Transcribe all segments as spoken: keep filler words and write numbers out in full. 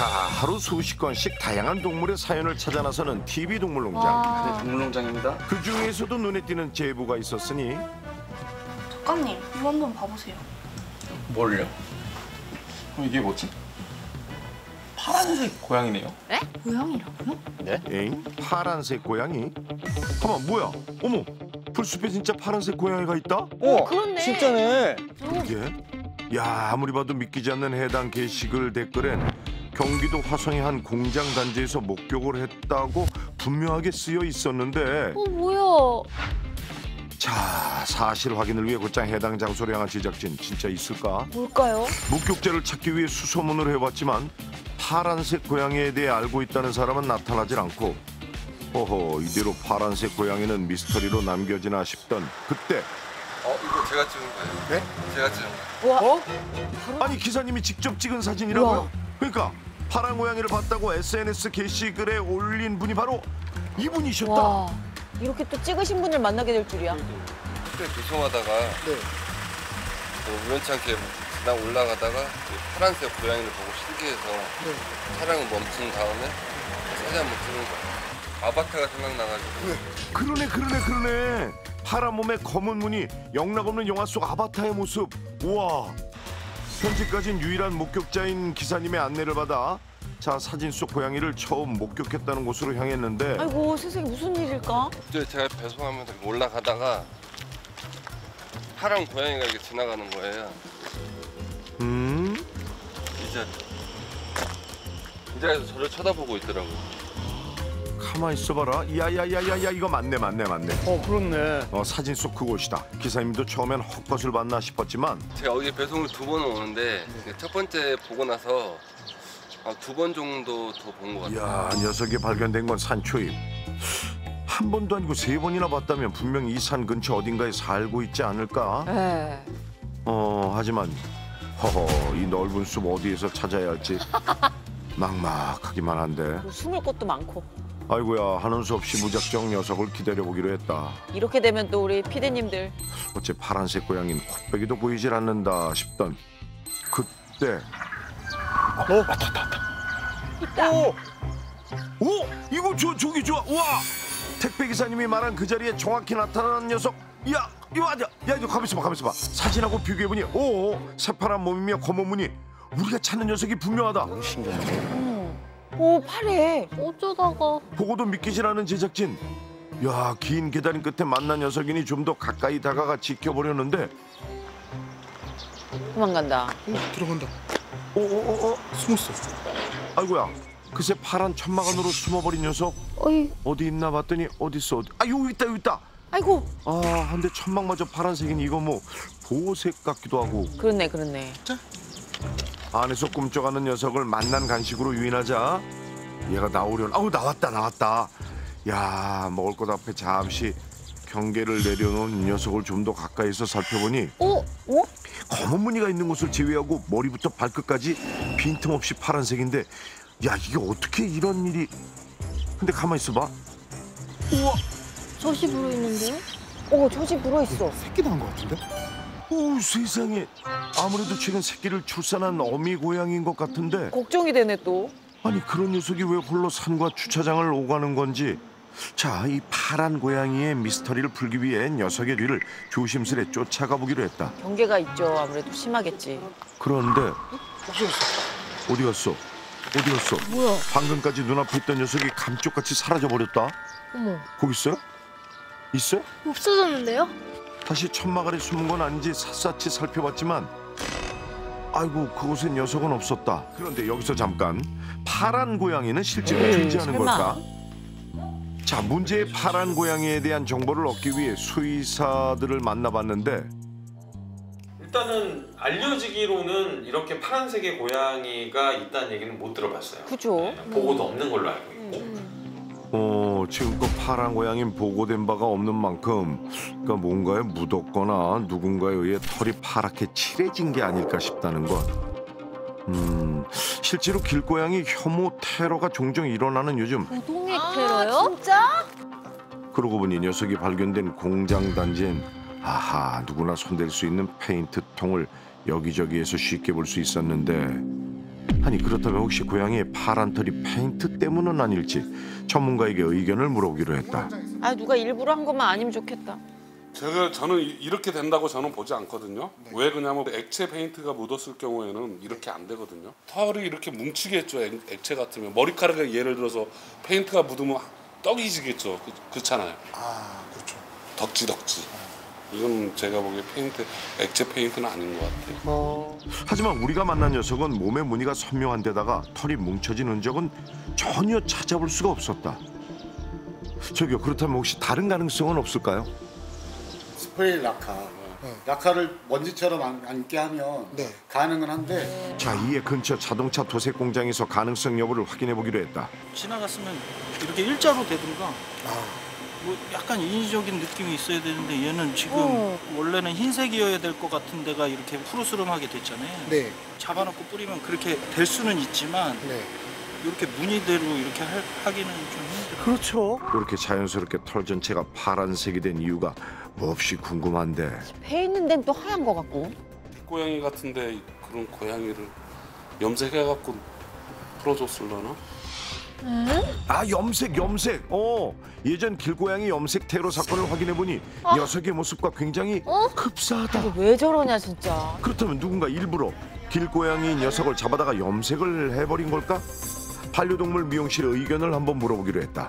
자, 하루 수십 건씩 다양한 동물의 사연을 찾아 나서는 티비 동물농장. 와. 네, 동물농장입니다. 그 중에서도 눈에 띄는 제보가 있었으니 작가님, 이거 한번 봐보세요. 뭘요? 어, 이게 뭐지? 파란색 고양이네요. 고양이라고요? 네? 에잉? 파란색 고양이? 가만, 뭐야? 어머, 풀숲에 진짜 파란색 고양이가 있다? 어, 그렇네. 진짜네. 이게? 야, 아무리 봐도 믿기지 않는 해당 게시글 댓글엔 경기도 화성의 한 공장 단지에서 목격을 했다고 분명하게 쓰여 있었는데, 어 뭐야? 자, 사실 확인을 위해 곧장 해당 장소를 향한 제작진 진짜 있을까? 뭘까요? 목격자를 찾기 위해 수소문을 해봤지만 파란색 고양이에 대해 알고 있다는 사람은 나타나질 않고, 허허, 이대로 파란색 고양이는 미스터리로 남겨지나 싶던 그때, 어, 이거 제가 찍은 거예요. 네? 제가 찍은 거예요. 와. 아니 기사님이 직접 찍은 사진이라고요? 우와. 그러니까 파란 고양이를 봤다고 에스엔에스 게시글에 올린 분이 바로 이분이셨다. 와. 이렇게 또 찍으신 분을 만나게 될 줄이야. 그때 배송하다가 네. 뭐 우연치 않게 지나 올라가다가 이 파란색 고양이를 보고 신기해서 차량을 멈춘 다음에 사진 한번 찍은 거예요. 아바타가 생각나가지고. 그러네 그러네 그러네. 파란 몸에 검은 무늬, 영락 없는 영화 속 아바타의 모습. 우와. 현재까지는 유일한 목격자인 기사님의 안내를 받아 자 사진 속 고양이를 처음 목격했다는 곳으로 향했는데, 아이고 세상에 무슨 일일까? 그때 제가 배송하면서 올라가다가 파란 고양이가 이렇게 지나가는 거예요. 음? 이 자리. 이 자리에서 저를 쳐다보고 있더라고요. 가만 있어봐라. 야야야야야, 이거 맞네 맞네 맞네. 어, 그렇네. 어, 사진 속 그곳이다. 기사님도 처음엔 헛것을 봤나 싶었지만 제가 여기 배송을 두 번은 오는데 첫 번째 보고 나서 두 번 정도 더 본 것 같아요. 이야, 녀석이 발견된 건 산초입. 한 번도 아니고 세 번이나 봤다면 분명 이 산 근처 어딘가에 살고 있지 않을까? 에. 어, 하지만 허허, 이 넓은 숲 어디에서 찾아야 할지 막막하기만 한데. 숨을 곳도 많고. 아이고야, 하는 수 없이 무작정 녀석을 기다려보기로 했다. 이렇게 되면 또 우리 피디님들 어째 파란색 고양이는 코빼기도 보이질 않는다 싶던 그때. 어, 왔다, 왔다, 왔다. 있다. 오! 오! 이거 저, 저기 좋아! 와! 택배 기사님이 말한 그 자리에 정확히 나타난 녀석. 야! 이거 아니야! 야, 이거 가만 있어봐, 가만 있어봐. 사진하고 비교해보니 오! 새파란 몸이며 검은 무늬. 우리가 찾는 녀석이 분명하다. 신기하네. 음. 오 파래. 어쩌다가. 보고도 믿기질 않은 제작진. 야, 긴 계단 끝에 만난 녀석이니 좀 더 가까이 다가가 지켜보려는데, 도망간다. 오, 들어간다. 오오오오! 숨었어. 아이고야, 그새 파란 천막 안으로 숨어버린 녀석. 어이, 어디 있나 봤더니 어딨어? 어디? 아, 여기 있다, 여기 있다. 아이고. 아, 근데 천막마저 파란색이니 이거 뭐 보호색 같기도 하고. 그렇네 그렇네. 안에서 꿈쩍하는 녀석을 만난 간식으로 유인하자 얘가 나오려는. 아우, 나왔다 나왔다. 야, 먹을 것 앞에 잠시 경계를 내려놓은 녀석을 좀 더 가까이서 살펴보니 어? 어? 검은 무늬가 있는 곳을 제외하고 머리부터 발끝까지 빈틈없이 파란색인데, 야, 이게 어떻게 이런 일이. 근데 가만히 있어봐. 우와, 젖이 불어있는데요? 어 저지 불어 있어. 새끼 나온 것 같은데? 오, 세상에. 아무래도 최근 새끼를 출산한 어미 고양이인 것 같은데, 걱정이 되네 또. 아니 그런 녀석이 왜 홀로 산과 주차장을 오가는 건지. 자, 이 파란 고양이의 미스터리를 풀기 위해 녀석의 뒤를 조심스레 쫓아가 보기로 했다. 경계가 있죠. 아무래도 심하겠지. 그런데 어디 갔어? 어디 갔어? 뭐야? 방금까지 눈앞에 있던 녀석이 감쪽같이 사라져 버렸다. 어머, 거기 있어요? 있어요? 없어졌는데요? 다시 천막 아래 숨은 건 아닌지 샅샅이 살펴봤지만, 아이고, 그곳에 녀석은 없었다. 그런데 여기서 잠깐, 파란 고양이는 실제로 에이, 존재하는 설마. 걸까? 자, 문제의 파란 고양이에 대한 정보를 얻기 위해 수의사들을 만나봤는데, 일단은 알려지기로는 이렇게 파란색의 고양이가 있다는 얘기는 못 들어봤어요. 그죠? 네, 보고도 없는 걸로 알고 있고. 어, 지금껏 파란 고양이는 보고된 바가 없는 만큼 그러니까 뭔가에 묻었거나 누군가에 의해 털이 파랗게 칠해진 게 아닐까 싶다는 것. 음, 실제로 길고양이 혐오 테러가 종종 일어나는 요즘. 부동액 테러요? 진짜? 그러고 보니 녀석이 발견된 공장 단지엔 아하, 누구나 손댈 수 있는 페인트 통을 여기저기에서 쉽게 볼 수 있었는데, 아니 그렇다면 혹시 고양이의 파란 털이 페인트 때문은 아닐지 전문가에게 의견을 물어보기로 했다. 아 누가 일부러 한 것만 아니면 좋겠다. 제가 저는 이- 이렇게 된다고 저는 보지 않거든요. 왜 그러냐면 액체 페인트가 묻었을 경우에는 이렇게 안 되거든요. 털이 이렇게 뭉치겠죠. 액, 액체 같으면 머리카락에 예를 들어서 페인트가 묻으면 떡이 지겠죠. 그, 그렇잖아요. 아, 그렇죠. 덕지 덕지. 이건 제가 보기에 페인트 액체 페인트는 아닌 것 같아요. 어, 하지만 우리가 만난 녀석은 몸의 무늬가 선명한 데다가 털이 뭉쳐진 흔적은 전혀 찾아볼 수가 없었다. 저기요, 그렇다면 혹시 다른 가능성은 없을까요? 스프레이 라카. 네. 라카를 먼지처럼 안- 앉게 하면 네. 가능은 한데 자, 이에 근처 자동차 도색 공장에서 가능성 여부를 확인해 보기로 했다. 지나갔으면 이렇게 일자로 되든가 아, 뭐 약간 인위적인 느낌이 있어야 되는데 얘는 지금 어. 원래는 흰색이어야 될 것 같은 데가 이렇게 푸르스름하게 됐잖아요. 네, 잡아놓고 뿌리면 그렇게 될 수는 있지만 네. 이렇게 무늬대로 이렇게 할, 하기는 좀 힘들어요. 그렇죠. 이렇게 자연스럽게 털 전체가 파란색이 된 이유가 몹시 궁금한데 배 있는 데는 또 하얀 것 같고. 고양이 같은데 그런 고양이를 염색해갖고 풀어줬을려나? 아, 염색 염색 어 예전 길고양이 염색 테러 사건을 확인해 보니 녀석의 모습과 굉장히 흡사하다. 이게 왜 저러냐 진짜. 그렇다면 누군가 일부러 길고양이 녀석을 잡아다가 염색을 해버린 걸까? 반려동물 미용실의 의견을 한번 물어보기로 했다.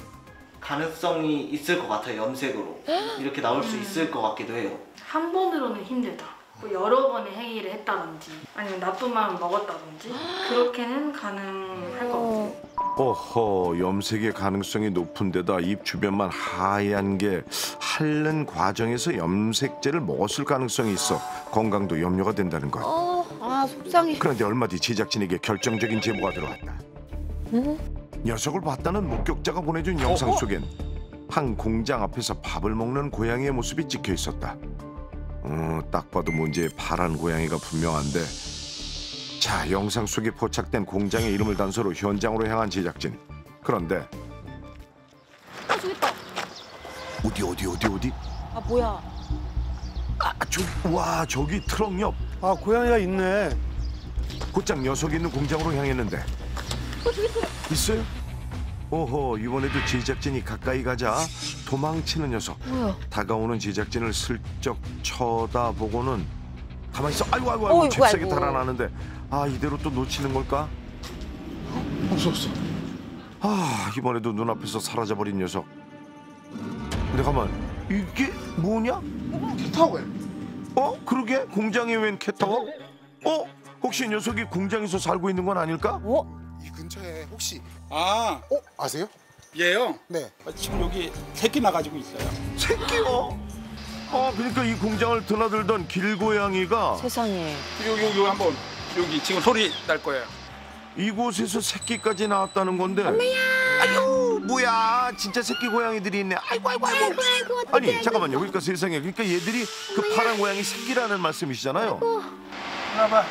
가능성이 있을 것 같아요. 염색으로 이렇게 나올 수 있을 것 같기도 해요. 한 번으로는 힘들다. 뭐 여러 번의 행위를 했다든지 아니면 나쁜 마음을 먹었다든지 그렇게는 가능할 것 같아요. 어허, 염색의 가능성이 높은 데다 입 주변만 하얀 게 핥는 과정에서 염색제를 먹었을 가능성이 있어 건강도 염려가 된다는 것. 어, 아 속상해. 그런데 얼마 뒤 제작진에게 결정적인 제보가 들어왔다. 녀석을 봤다는 목격자가 보내준 영상 속엔 한 공장 앞에서 밥을 먹는 고양이의 모습이 찍혀 있었다. 어, 딱 봐도 문제의 파란 고양이가 분명한데. 자, 영상 속에 포착된 공장의 이름을 단서로 현장으로 향한 제작진. 그런데 아, 저기 있다. 어디 어디 어디 어디? 아 뭐야. 아, 저기 와, 저기 트럭 옆. 아, 고양이가 있네. 곧장 녀석이 있는 공장으로 향했는데. 어, 저기 있어요. 있어요? 오호, 이번에도 제작진이 가까이 가자 도망치는 녀석. 뭐야? 다가오는 제작진을 슬쩍 쳐다보고는 가만히 있어. 아이고 아이고 아이고, 어이구, 잽싸게 아이고. 달아나는데 아, 이대로 또 놓치는 걸까? 없어, 없어. 아, 이번에도 눈앞에서 사라져버린 녀석. 근데 가만, 이게 뭐냐? 타워에. 어? 그러게? 공장에 웬 캣타워? 어? 혹시 녀석이 공장에서 살고 있는 건 아닐까? 어? 이 근처에 혹시 아, 어 아세요? 얘요? 네. 지금 여기 새끼 나가지고 있어요. 새끼요? 아, 그러니까 이 공장을 드나들던 길고양이가 세상에. 여기 여기 한번 여기 지금 소리 날 거예요. 이곳에서 새끼까지 나왔다는 건데. 아유, 뭐야, 진짜 새끼 고양이들이 있네. 아이고 아이고 아이고. 아니 잠깐만요, 그러니까 세상에, 그러니까 얘들이 그 파란 고양이 새끼라는 말씀이시잖아요. 봐봐.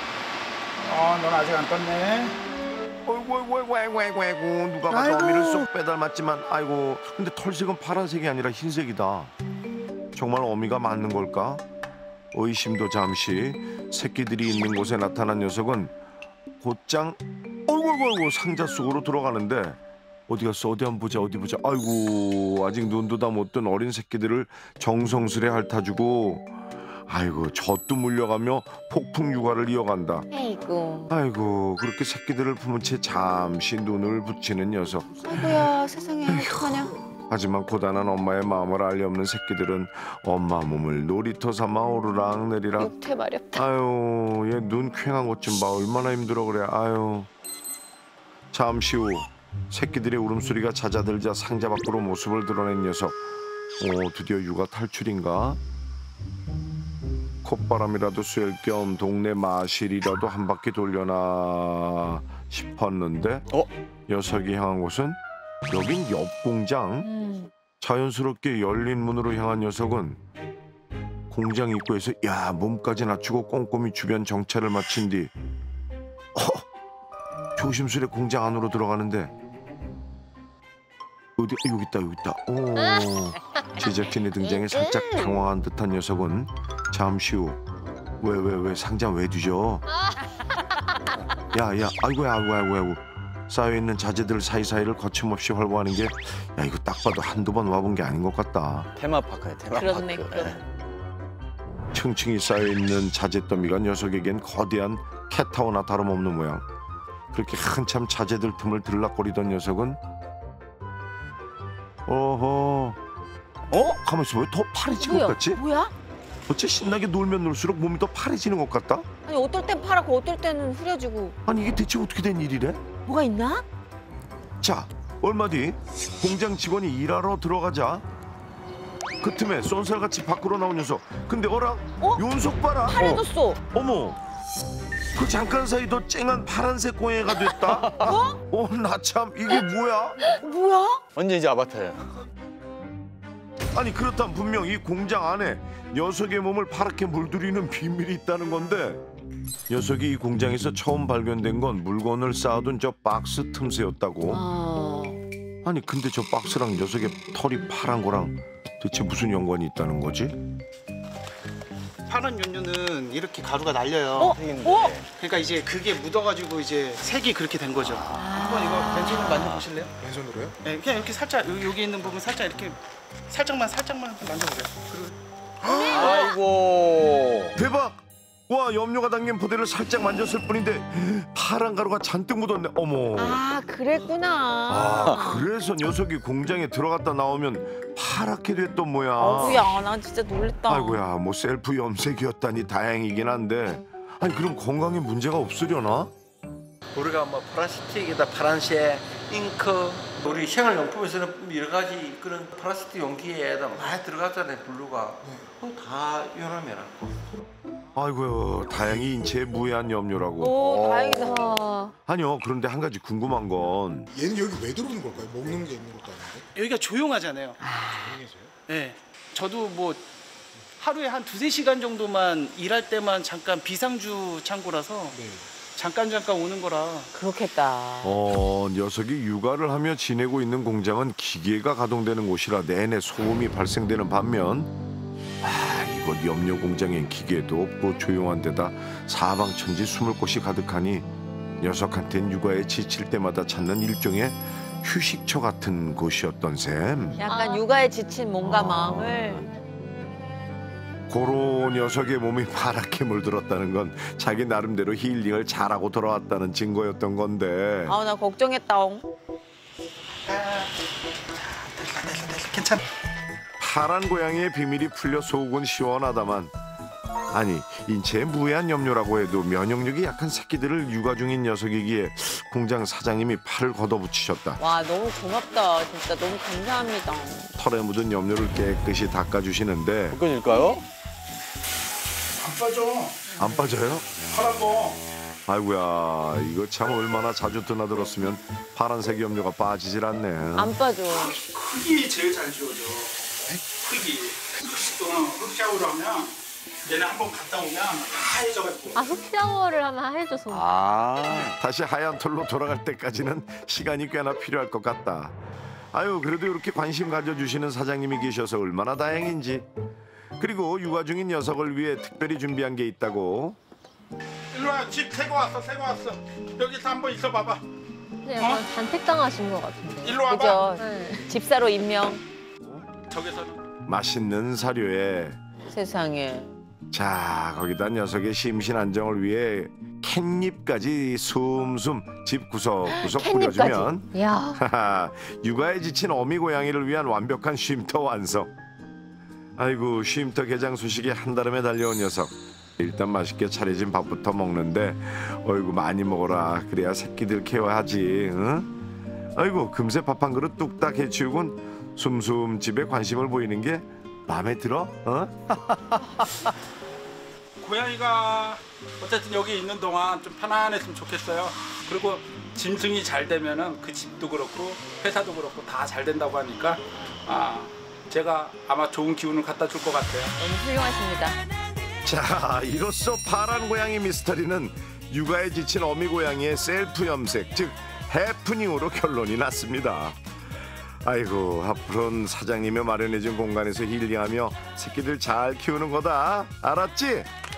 어, 넌 아직 안 떴네. 아이고 아이고 아이고 아이고 아이고 아이고, 누가 봐도 아이고. 어미를 쏙 빼닮았지만 아이고, 근데 털색은 파란색이 아니라 흰색이다. 정말 어미가 맞는 걸까? 의심도 잠시. 새끼들이 있는 곳에 나타난 녀석은 곧장 어이구 아이고 아이고 상자 속으로 들어가는데, 어디 갔어? 어디 한번 보자, 어디 보자. 아이고, 아직 눈도 다 못 뜬 어린 새끼들을 정성스레 핥아주고, 아이고, 젖도 물려가며 폭풍 육아를 이어간다. 아이고. 아이고, 그렇게 새끼들을 품은 채 잠시 눈을 붙이는 녀석. 아이고야 세상에 어떡하냐. 하지만 고단한 엄마의 마음을 알리 없는 새끼들은 엄마 몸을 놀이터 삼아 오르락 내리락. 육퇴 마렵다. 아유, 얘 눈 퀭한 것 좀 봐. 얼마나 힘들어 그래. 아유. 잠시 후 새끼들의 울음소리가 잦아들자 상자 밖으로 모습을 드러낸 녀석. 오, 드디어 육아 탈출인가? 콧바람이라도 쐴 겸 동네 마실이라도 한 바퀴 돌려나 싶었는데, 어? 녀석이 향한 곳은 여긴 옆 공장. 음. 자연스럽게 열린 문으로 향한 녀석은 공장 입구에서 야 몸까지 낮추고 꼼꼼히 주변 정찰을 마친 뒤 어, 조심스레 공장 안으로 들어가는데, 어디 여기 있다 여기 있다. 오, 제작진의 등장에 살짝 당황한 듯한 녀석은 잠시 후 왜 왜 왜 상자 왜 뒤져? 야야 아이고야 아이고 아이고 아이고 쌓여있는 자재들 사이사이를 거침없이 활보하는 게 야 이거 딱 봐도 한두 번 와본 게 아닌 것 같다. 테마파크야 테마파크. 그렇네, 그렇네. 층층이 쌓여있는 자재 더미가 녀석에겐 거대한 캣타워나 다름없는 모양. 그렇게 한참 자재들 틈을 들락거리던 녀석은 어허 어? 가만있어 왜 더 파래진 것 뭐야? 같지? 뭐야? 어째 신나게 놀면 놀수록 몸이 더 파래지는 것 같다? 아니 어떨 땐 파랗고 어떨 때는 흐려지고. 아니 이게 대체 어떻게 된 일이래? 뭐가 있나? 자 얼마 뒤 공장 직원이 일하러 들어가자 그 틈에 쏜살같이 밖으로 나온 녀석. 근데 어라? 어? 윤석 봐라. 파래졌어. 어. 어머 그 잠깐 사이 더 쨍한 파란색 고양이가 됐다. 어? 어 나 참 이게 뭐야? 뭐야? 완전 이제 아바타야. 아니 그렇다면 분명 이 공장 안에 녀석의 몸을 파랗게 물들이는 비밀이 있다는 건데 녀석이 이 공장에서 처음 발견된 건 물건을 쌓아둔 저 박스 틈새였다고. 아... 아니 근데 저 박스랑 녀석의 털이 파란 거랑 대체 무슨 연관이 있다는 거지? 파란 연료는 이렇게 가루가 날려요. 어? 어? 그러니까 이제 그게 묻어가지고 이제 색이 그렇게 된 거죠. 한번 이거 왼손으로 만져보실래요? 왼손으로요? 네, 그냥 이렇게 살짝 여기, 여기 있는 부분 살짝 이렇게 살짝만 살짝만 만져보세요. 그리고 아이고. 대박! 와 염료가 담긴 포대를 살짝 만졌을 뿐인데 파란 가루가 잔뜩 묻었네. 어머. 아 그랬구나. 아 그래서 녀석이 공장에 들어갔다 나오면 파랗게 됐던 모양. 아구야 난 진짜 놀랬다. 아이고야 뭐 셀프 염색이었다니 다행이긴 한데 아니 그럼 건강에 문제가 없으려나? 우리가 뭐 플라스틱에다 파란색 잉크 우리 생활용품에서는 여러 가지 그런 플라스틱 용기에다 많이 들어갔잖아요 블루가. 그거 다 요놈이라고. 아이고야 다행히 인체에 무해한 염료라고. 오 다행이다. 아니요 그런데 한 가지 궁금한 건 얘는 여기 왜 들어오는 걸까요? 먹는 게 있는 것도 아닌데. 여기가 조용하잖아요. 조용해서요? 네, 저도 뭐 하루에 한 두세 시간 정도만 일할 때만 잠깐 비상주 창고라서 네. 잠깐 잠깐 오는 거라. 그렇겠다. 어 녀석이 육아를 하며 지내고 있는 공장은 기계가 가동되는 곳이라 내내 소음이 발생되는 반면 아 이곳 염료 공장엔 기계도 없고 조용한 데다 사방천지 숨을 곳이 가득하니 녀석한텐 육아에 지칠 때마다 찾는 일종의 휴식처 같은 곳이었던 셈. 약간 육아에 지친 몸과 마음을. 고로 녀석의 몸이 파랗게 물들었다는 건 자기 나름대로 힐링을 잘하고 돌아왔다는 증거였던 건데. 아 나 걱정했다옹. 괜찮아. 파란 고양이의 비밀이 풀려 속은 시원하다만 아니 인체에 무해한 염료라고 해도 면역력이 약한 새끼들을 육아 중인 녀석이기에 공장 사장님이 팔을 걷어붙이셨다. 와 너무 고맙다. 진짜 너무 감사합니다. 털에 묻은 염료를 깨끗이 닦아주시는데 벗겨질까요? 안 빠져. 안 빠져요? 파란 거. 아이고야 이거 참 얼마나 자주 드나들었으면 파란색 염료가 빠지질 않네. 안 빠져. 흙이 제일 잘 지워져. 흙이. 흙 흙샤워를 하면 얘네 한번 갔다 오면 하얘져가지고. 아, 흙샤워를 하면 해줘서. 아 다시 하얀 털로 돌아갈 때까지는 시간이 꽤나 필요할 것 같다. 아유 그래도 이렇게 관심 가져주시는 사장님이 계셔서 얼마나 다행인지. 그리고 육아 중인 녀석을 위해 특별히 준비한 게 있다고. 일로 와, 집 새고 왔어, 새고 왔어. 여기서 한번 있어 봐봐. 근데 약간 잔택당하신 것 같은데. 일로 와봐. 그죠. 네. 집사로 임명. 저기서는 맛있는 사료에 세상에. 자 거기다 녀석의 심신 안정을 위해 캣닙까지 숨숨 집 구석구석 캣닙까지. 뿌려주면 이야. 하하, 육아에 지친 어미 고양이를 위한 완벽한 쉼터 완성. 아이고 쉼터 개장 소식에 한달음에 달려온 녀석. 일단 맛있게 차려진 밥부터 먹는데 어이구 많이 먹어라 그래야 새끼들 케어하지. 응? 아이고 금세 밥 한 그릇 뚝딱 해치우곤 숨숨 집에 관심을 보이는 게 마음에 들어? 어? 고양이가 어쨌든 여기 있는 동안 좀 편안했으면 좋겠어요. 그리고 짐승이 잘 되면은 그 집도 그렇고 회사도 그렇고 다 잘 된다고 하니까 아 제가 아마 좋은 기운을 갖다 줄 것 같아요. 너무 훌륭하십니다. 자 이로써 파란 고양이 미스터리는 육아에 지친 어미 고양이의 셀프 염색 즉 해프닝으로 결론이 났습니다. 아이고 앞으로는 사장님이 마련해준 공간에서 힐링하며 새끼들 잘 키우는 거다. 알았지?